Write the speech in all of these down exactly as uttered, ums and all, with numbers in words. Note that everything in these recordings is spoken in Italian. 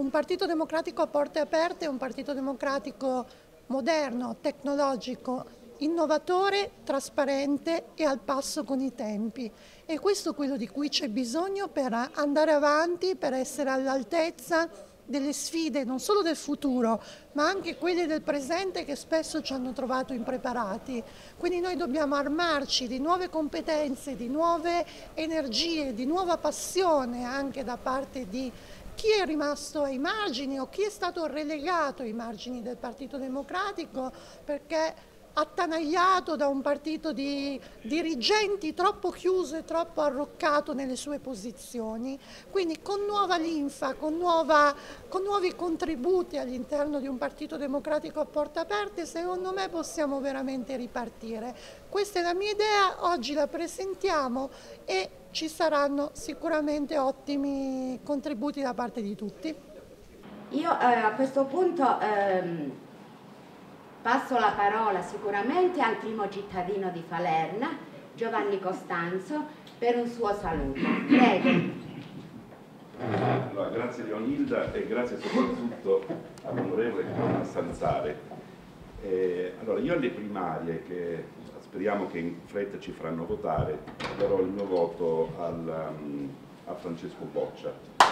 Un partito democratico a porte aperte è un partito democratico moderno, tecnologico, innovatore, trasparente e al passo con i tempi. E questo è quello di cui c'è bisogno per andare avanti, per essere all'altezza delle sfide non solo del futuro, ma anche quelle del presente che spesso ci hanno trovato impreparati. Quindi noi dobbiamo armarci di nuove competenze, di nuove energie, di nuova passione anche da parte di chi è rimasto ai margini o chi è stato relegato ai margini del Partito Democratico perché attanagliato da un partito di dirigenti troppo chiuso e troppo arroccato nelle sue posizioni. Quindi con nuova linfa, con, nuova, con nuovi contributi all'interno di un Partito Democratico a porte aperte, secondo me possiamo veramente ripartire. Questa è la mia idea, oggi la presentiamo e ci saranno sicuramente ottimi contributi da parte di tutti. Io eh, a questo punto ehm, passo la parola sicuramente al primo cittadino di Falerna, Giovanni Costanzo, per un suo saluto. Prego. Allora, grazie Leonilda e grazie soprattutto all'onorevole Sanzare. Eh, allora, io alle primarie, che speriamo che in fretta ci faranno votare, darò il mio voto al, um, a Francesco Boccia.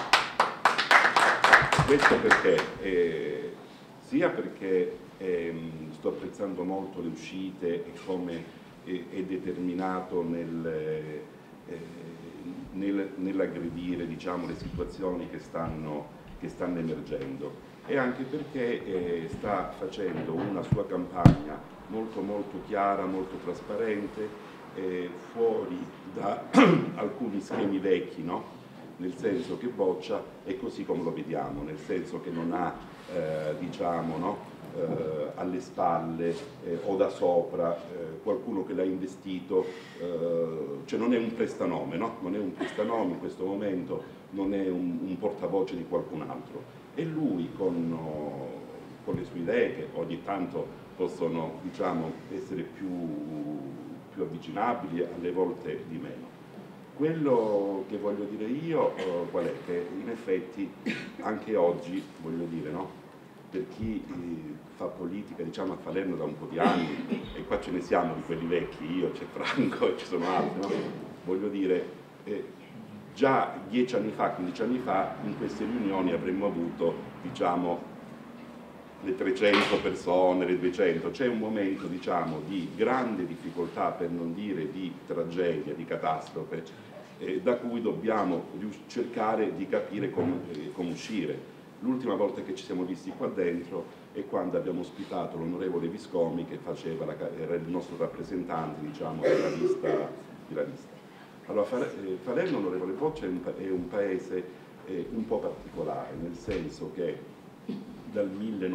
Questo perché? Eh, sia perché eh, sto apprezzando molto le uscite e come eh, è determinato nel, eh, nel, nell'aggredire, diciamo, le situazioni che stanno, che stanno emergendo, e anche perché eh, sta facendo una sua campagna molto molto chiara, molto trasparente, eh, fuori da alcuni schemi vecchi, no? Nel senso che Boccia è così come lo vediamo, nel senso che non ha eh, diciamo, no? eh, alle spalle eh, o da sopra eh, qualcuno che l'ha investito, eh, cioè non è un prestanome, no? Non è un prestanome in questo momento, non è un, un portavoce di qualcun altro. E lui con, oh, con le sue idee, che ogni tanto possono, diciamo, essere più, più avvicinabili, alle volte di meno. Quello che voglio dire io eh, qual è? Che in effetti anche oggi, voglio dire, no? Per chi eh, fa politica, diciamo, a Falerno da un po' di anni, e qua ce ne siamo di quelli vecchi, io, c'è Franco e ci sono altri, no? Voglio dire, eh, già dieci anni fa, quindici anni fa, in queste riunioni avremmo avuto, diciamo, le trecento persone, le duecento, c'è un momento, diciamo, di grande difficoltà, per non dire di tragedia, di catastrofe, eh, da cui dobbiamo cercare di capire come, eh, come uscire. L'ultima volta che ci siamo visti qua dentro è quando abbiamo ospitato l'onorevole Viscomi, che faceva la, era il nostro rappresentante, diciamo, della lista. Della lista. Allora, Falerno, onorevole Boccia, è un, è un paese eh, un po' particolare, nel senso che dal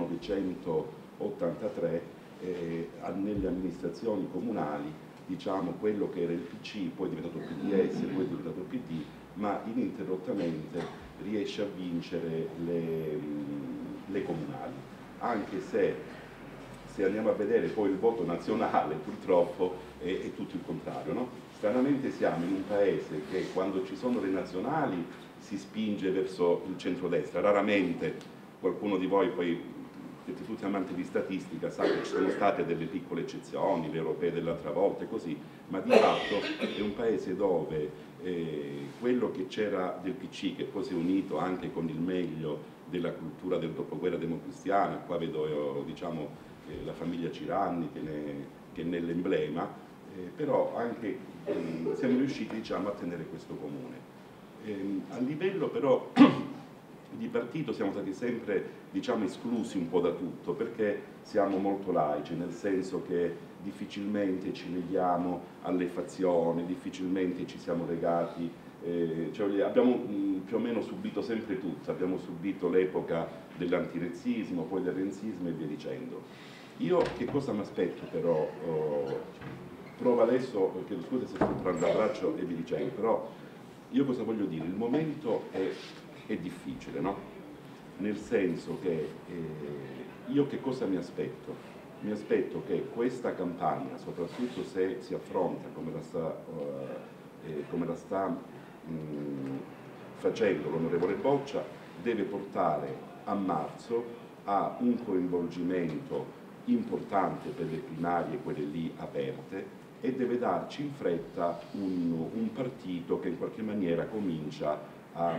millenovecentottantatré eh, nelle amministrazioni comunali, diciamo, quello che era il P C, poi è diventato P D S, poi è diventato P D, ma ininterrottamente riesce a vincere le, le comunali, anche se, se andiamo a vedere poi il voto nazionale, purtroppo è, è tutto il contrario, no? Stranamente siamo in un paese che quando ci sono le nazionali si spinge verso il centrodestra, raramente. Qualcuno di voi, poi siete tutti amanti di statistica, sa che ci sono state delle piccole eccezioni, le europee dell'altra volta e così, ma di fatto è un paese dove eh, quello che c'era del P C, che poi si è unito anche con il meglio della cultura del dopoguerra democristiana, qua vedo eh, diciamo, eh, la famiglia Ciranni che, ne, che è nell'emblema, eh, però anche eh, siamo riusciti, diciamo, a tenere questo comune. Eh, a livello però di partito siamo stati sempre, diciamo, esclusi un po' da tutto, perché siamo molto laici, nel senso che difficilmente ci leghiamo alle fazioni, difficilmente ci siamo legati, eh, cioè abbiamo mh, più o meno subito sempre tutto, abbiamo subito l'epoca dell'antirezzismo, poi del renzismo e via dicendo. Io che cosa mi aspetto però, oh, provo adesso, chiedo scusa se sto prendendo a braccio e vi dicendo, però io cosa voglio dire? Il momento è è difficile, no? Nel senso che eh, io che cosa mi aspetto? Mi aspetto che questa campagna, soprattutto se si affronta come la sta, uh, eh, come la sta mh, facendo l'onorevole Boccia, deve portare a marzo ha un coinvolgimento importante per le primarie, quelle lì aperte, e deve darci in fretta un, un partito che in qualche maniera comincia a,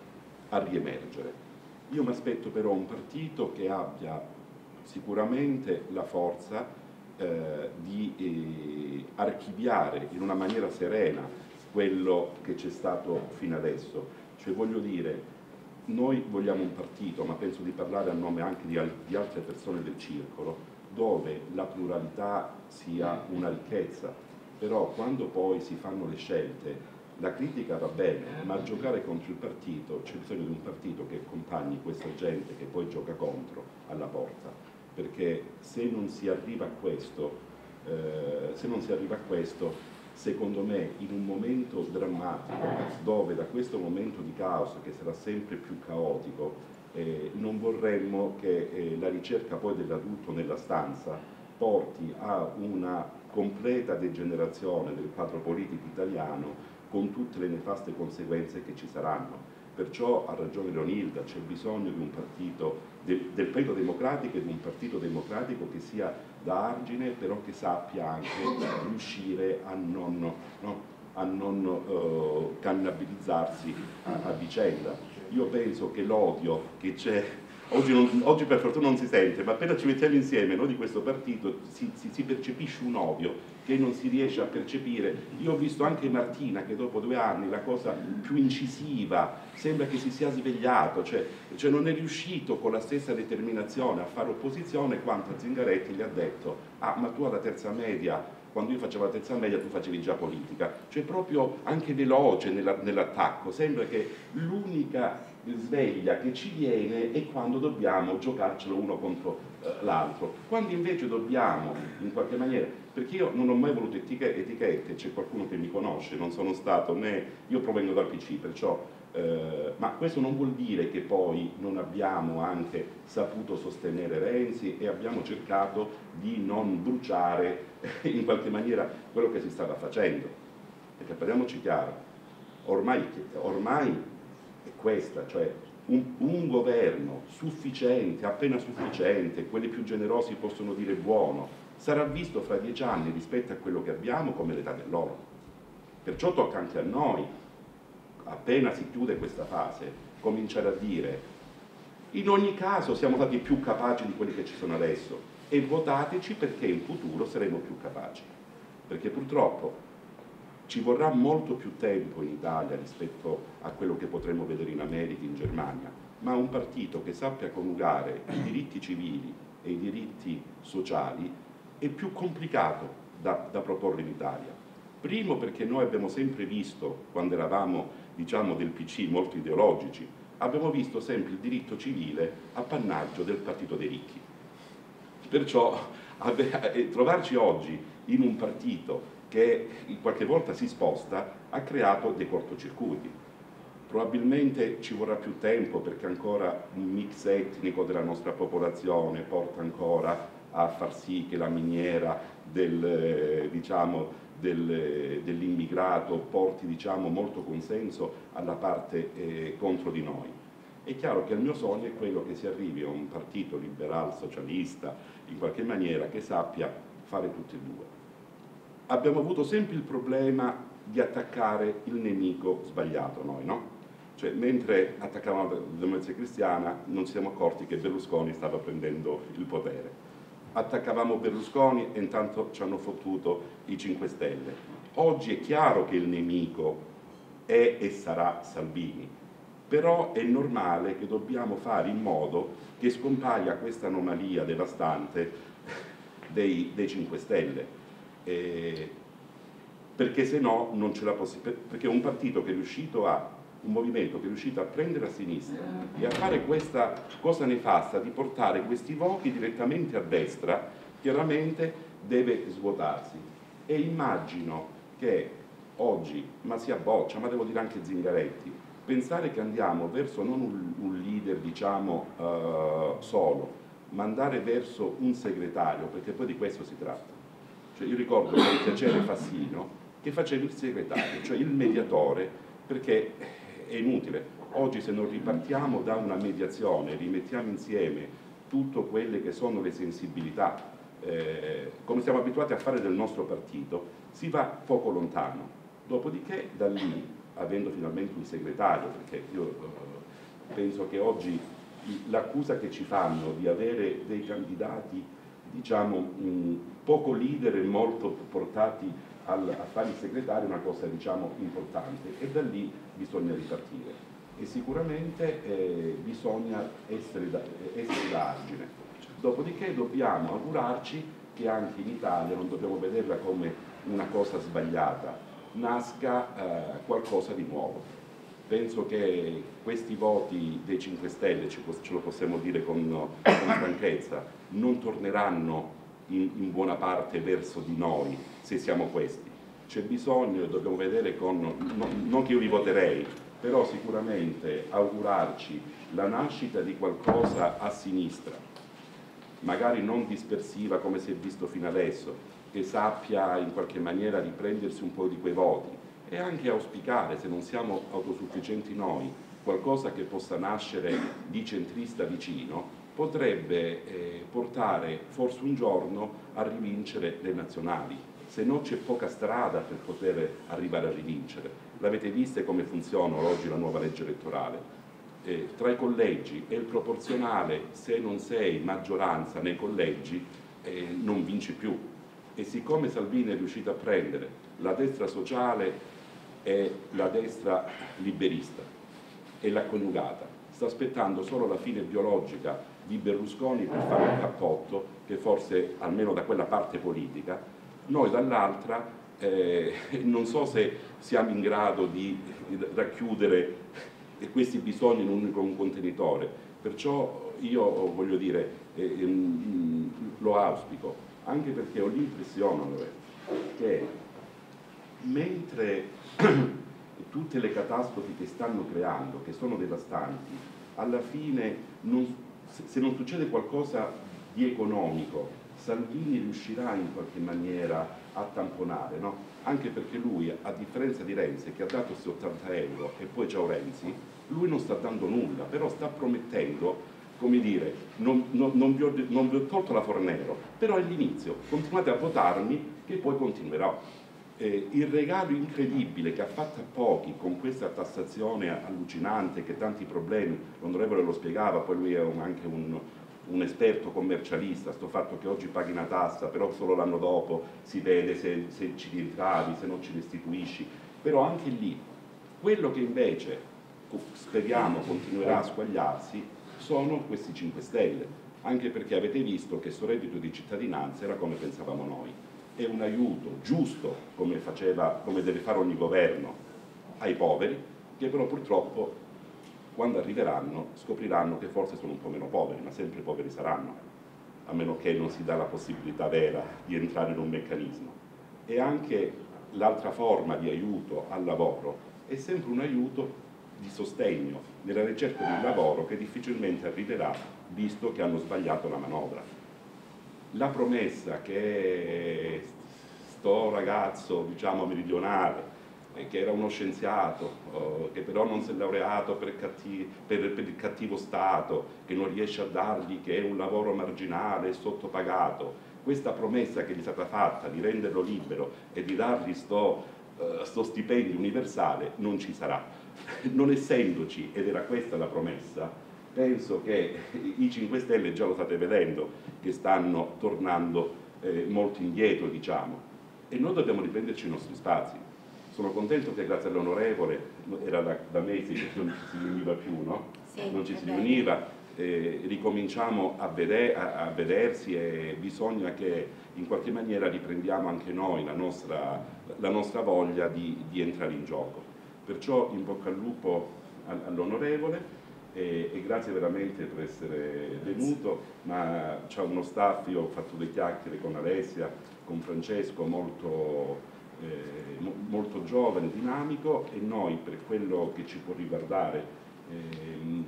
a riemergere. Io mi aspetto però un partito che abbia sicuramente la forza eh, di eh, archiviare in una maniera serena quello che c'è stato fino adesso. Cioè, voglio dire, noi vogliamo un partito, ma penso di parlare a nome anche di, al di altre persone del circolo, dove la pluralità sia una ricchezza, però quando poi si fanno le scelte la critica va bene, ma a giocare contro il partito c'è bisogno di un partito che accompagni questa gente che poi gioca contro alla porta, perché se non si arriva a questo, eh, se non si arriva a questo, secondo me in un momento drammatico, dove da questo momento di caos che sarà sempre più caotico, Eh, non vorremmo che eh, la ricerca poi dell'adulto nella stanza porti a una completa degenerazione del quadro politico italiano con tutte le nefaste conseguenze che ci saranno. Perciò ha ragione Leonilda, c'è bisogno di un partito, del, del Partito Democratico e di un partito democratico che sia da argine, però che sappia anche riuscire a non, no, a non uh, cannibalizzarsi a, a vicenda. Io penso che l'odio che c'è, oggi, non, oggi per fortuna non si sente, ma appena ci mettiamo insieme noi di questo partito si, si, si percepisce un odio che non si riesce a percepire. Io ho visto anche Martina che dopo due anni la cosa più incisiva, sembra che si sia svegliato, cioè, cioè non è riuscito con la stessa determinazione a fare opposizione quanto a Zingaretti gli ha detto ah ma tu alla terza media, quando io facevo la terza media tu facevi già politica, cioè proprio anche veloce nell'attacco, sembra che l'unica sveglia che ci viene è quando dobbiamo giocarcelo uno contro eh, l'altro, quando invece dobbiamo in qualche maniera, perché io non ho mai voluto etichette, c'è qualcuno che mi conosce, non sono stato né, io provengo dal P C, perciò Eh, ma questo non vuol dire che poi non abbiamo anche saputo sostenere Renzi e abbiamo cercato di non bruciare eh, in qualche maniera quello che si stava facendo, perché parliamoci chiaro, ormai, ormai è questa, cioè un, un governo sufficiente, appena sufficiente, quelli più generosi possono dire buono, sarà visto fra dieci anni rispetto a quello che abbiamo come l'età dell'oro, perciò tocca anche a noi, appena si chiude questa fase, cominciare a dire in ogni caso siamo stati più capaci di quelli che ci sono adesso e votateci perché in futuro saremo più capaci, perché purtroppo ci vorrà molto più tempo in Italia rispetto a quello che potremo vedere in America, in Germania, ma un partito che sappia coniugare i diritti civili e i diritti sociali è più complicato da, da proporre in Italia. Primo perché noi abbiamo sempre visto, quando eravamo diciamo del P C molto ideologici, abbiamo visto sempre il diritto civile appannaggio del partito dei ricchi. Perciò trovarci oggi in un partito che qualche volta si sposta ha creato dei cortocircuiti. Probabilmente ci vorrà più tempo perché ancora un mix etnico della nostra popolazione porta ancora a far sì che la miniera del, diciamo, del, dell'immigrato porti diciamo, molto consenso alla parte eh, contro di noi. È chiaro che il mio sogno è quello che si arrivi a un partito liberal socialista in qualche maniera che sappia fare tutti e due. Abbiamo avuto sempre il problema di attaccare il nemico sbagliato noi, no? Cioè, mentre attaccavamo la Democrazia Cristiana non ci siamo accorti che Berlusconi stava prendendo il potere. Attaccavamo Berlusconi e intanto ci hanno fottuto i cinque Stelle. Oggi è chiaro che il nemico è e sarà Salvini, però è normale che dobbiamo fare in modo che scompaia questa anomalia devastante dei, dei cinque Stelle, eh, perché se no non c'è la possibilità, perché un partito che è riuscito a un movimento che è riuscito a prendere a sinistra e a fare questa cosa nefasta di portare questi voti direttamente a destra, chiaramente deve svuotarsi. E immagino che oggi, ma sia Boccia, ma devo dire anche Zingaretti, pensare che andiamo verso non un, un leader diciamo uh, solo, ma andare verso un segretario, perché poi di questo si tratta. Cioè io ricordo con piacere Fassino che faceva il segretario, cioè il mediatore, perché è inutile, Oggi se non ripartiamo da una mediazione, rimettiamo insieme tutte quelle che sono le sensibilità, eh, come siamo abituati a fare del nostro partito, si va poco lontano. Dopodiché da lì, avendo finalmente un segretario, perché io eh, penso che oggi l'accusa che ci fanno di avere dei candidati, diciamo, mh, poco leader e molto portati al, a fare il segretario è una cosa, diciamo, importante, e da lì bisogna ripartire. E sicuramente eh, bisogna essere da, essere da argine. Dopodiché dobbiamo augurarci che anche in Italia, non dobbiamo vederla come una cosa sbagliata, nasca eh, qualcosa di nuovo. Penso che questi voti dei cinque Stelle, ce lo possiamo dire con, con franchezza, non torneranno in, in buona parte verso di noi se siamo questi. C'è bisogno, dobbiamo vedere con, no, non che io li voterei, però sicuramente augurarci la nascita di qualcosa a sinistra, magari non dispersiva come si è visto fino adesso, che sappia in qualche maniera riprendersi un po' di quei voti, e anche auspicare, se non siamo autosufficienti noi, qualcosa che possa nascere di centrista vicino, potrebbe eh, portare forse un giorno a rivincere le nazionali. Se no c'è poca strada per poter arrivare a rivincere. L'avete vista come funziona oggi la nuova legge elettorale? Eh, tra i collegi è il proporzionale, se non sei maggioranza nei collegi eh, non vinci più. E siccome Salvini è riuscito a prendere la destra sociale e la destra liberista e l'ha coniugata, sta aspettando solo la fine biologica di Berlusconi per fare un cappotto che forse, almeno da quella parte politica, noi dall'altra eh, non so se siamo in grado di racchiudere questi bisogni in un unico contenitore, perciò io voglio dire, eh, lo auspico, anche perché ho l'impressione che mentre tutte le catastrofi che stanno creando, che sono devastanti, alla fine non, se non succede qualcosa di economico, Salvini riuscirà in qualche maniera a tamponare, no? Anche perché lui, a differenza di Renzi, che ha dato questi ottanta euro e poi c'è Renzi, lui non sta dando nulla, però sta promettendo, come dire, non, non, non, vi ho, non vi ho tolto la Fornero, però è l'inizio, continuate a votarmi che poi continuerò. Eh, il regalo incredibile che ha fatto a pochi con questa tassazione allucinante, che tanti problemi, l'onorevole lo spiegava, poi lui è un, anche un, un esperto commercialista, sto fatto che oggi paghi una tassa, però solo l'anno dopo si vede se, se ci rientravi, se non ci restituisci, però anche lì, quello che invece speriamo continuerà a squagliarsi sono questi cinque Stelle, anche perché avete visto che questo reddito di cittadinanza era come pensavamo noi, è un aiuto giusto, come, faceva, come deve fare ogni governo, ai poveri, che però purtroppo quando arriveranno scopriranno che forse sono un po' meno poveri, ma sempre poveri saranno, a meno che non si dà la possibilità vera di entrare in un meccanismo. E anche l'altra forma di aiuto al lavoro è sempre un aiuto di sostegno nella ricerca di un lavoro che difficilmente arriverà, visto che hanno sbagliato la manovra. La promessa che sto ragazzo, diciamo, meridionale, eh, che era uno scienziato, oh, che però non si è laureato per, cattivo, per, per il cattivo Stato, che non riesce a dargli, che è un lavoro marginale e sottopagato, questa promessa che gli è stata fatta di renderlo libero e di dargli sto, uh, sto stipendio universale non ci sarà. Non essendoci, ed era questa la promessa, penso che i cinque Stelle già lo state vedendo, che stanno tornando eh, molto indietro, diciamo, e noi dobbiamo riprenderci i nostri spazi. Sono contento che grazie all'onorevole, era da, da mesi che non ci si riuniva più, no? Sì, non ci si riuniva, eh, ricominciamo a, veder, a, a vedersi, e bisogna che in qualche maniera riprendiamo anche noi la nostra, la nostra voglia di, di entrare in gioco. Perciò in bocca al lupo all'onorevole e, e grazie veramente per essere venuto, ma c'è uno staff, io ho fatto due chiacchiere con Alessia, con Francesco, molto, eh, molto giovane, dinamico, e noi per quello che ci può riguardare, eh,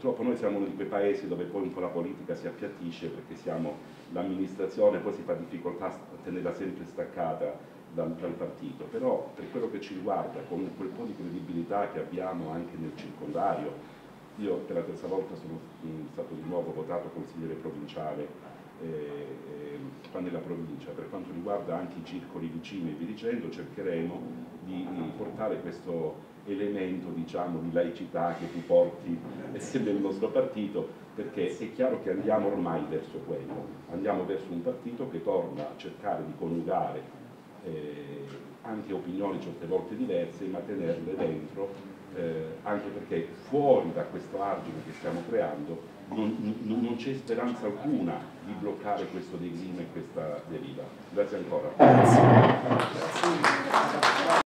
purtroppo noi siamo uno di quei paesi dove poi un po' la politica si appiattisce, perché siamo l'amministrazione, poi si fa difficoltà a tenerla sempre staccata dal, dal partito, però per quello che ci riguarda, con quel po' di credibilità che abbiamo anche nel circondario, io per la terza volta sono mh, stato di nuovo votato consigliere provinciale eh, eh, qua nella provincia, per quanto riguarda anche i circoli vicini e via dicendo, cercheremo di, di portare questo elemento, diciamo, di laicità che tu porti nel nostro partito, perché è chiaro che andiamo ormai verso quello, andiamo verso un partito che torna a cercare di coniugare eh, anche opinioni certe volte diverse, ma tenerle dentro, eh, anche perché fuori da questo argine che stiamo creando non, non, non c'è speranza alcuna di bloccare questo declino e questa deriva. Grazie ancora. Grazie.